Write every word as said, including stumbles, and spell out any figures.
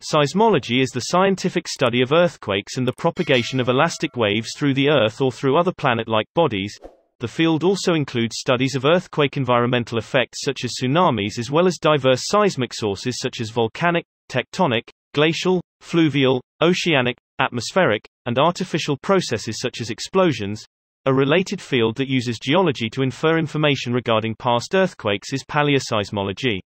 Seismology is the scientific study of earthquakes and the propagation of elastic waves through the Earth or through other planet-like bodies. The field also includes studies of earthquake environmental effects such as tsunamis, as well as diverse seismic sources such as volcanic, tectonic, glacial, fluvial, oceanic, atmospheric, and artificial processes such as explosions. A related field that uses geology to infer information regarding past earthquakes is paleoseismology.